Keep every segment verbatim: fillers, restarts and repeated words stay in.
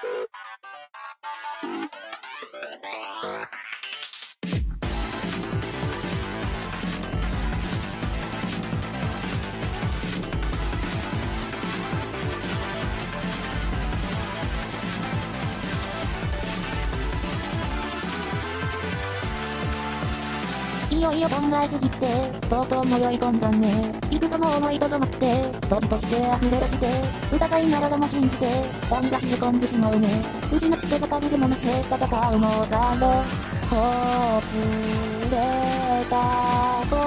いよいよ考えすぎて、とうとう迷い込んだね。いくとも思いとどまって、飛びとして溢れ出して、疑いながらも信じて、ダメ出しへ込んでしまうね。失ってばかりでもなせ戦うのだろう。ほつれた心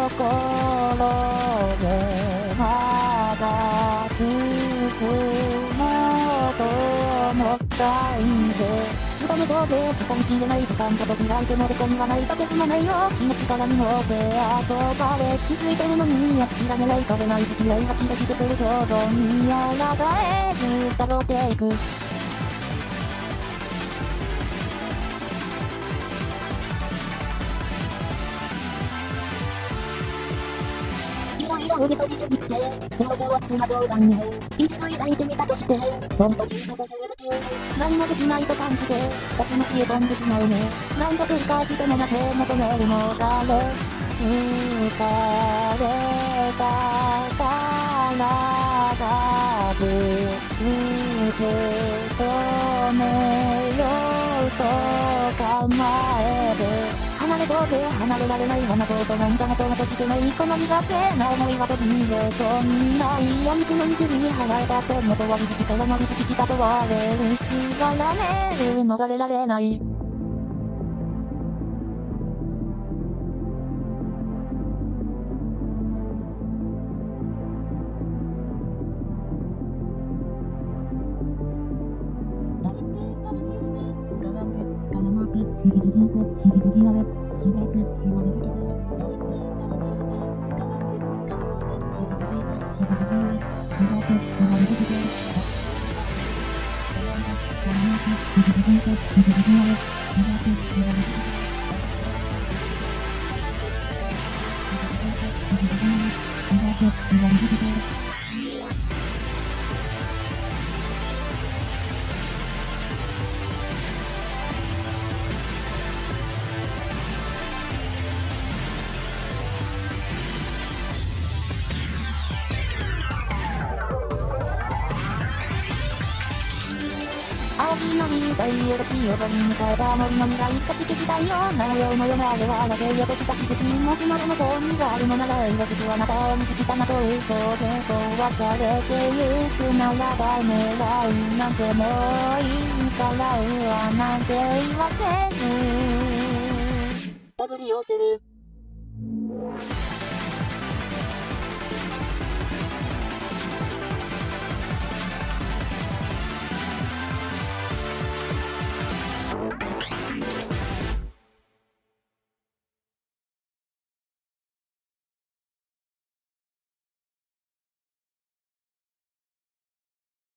で、まだ進もうと思ったんで、掴むそうで掴みきれない時間ごと開いてもどこにはないとてつもないよ気の力に乗って遊ばれ気づいてるのに諦めない壁ない付き合いは気がしてくる衝動に抗えずたどっていくいろいろ受け取りすぎて想像はつまそうだね一度抱いてみたとしてその時のさせる何もできないと感じてたちまちへ飛んでしまうね何度繰り返してもなぜ求めるのだろう疲れた体で受け止めようと構えて離れそうで離れられない離そうとなんだなととしてないこの苦手な思いは飛び出そうにない闇雲に振り払えたって元はりつきからのりつききたと割れる縛られる逃れられない知りすぎて知りすぎられすべて縛り付けてどうって知りすぎて知りすぎられすべて縛り付けて知りすぎて知りすぎられすべて縛り付けて青木の未来へと清場に迎えた森の未来かき消したいような模様のようなあれはなぜよとした奇跡もしもでも興味があるのなら色づくあなたを見つけたなと嘘で壊されてゆくならば狙うなんてもういいからうわなんて言わせず手繰り寄せる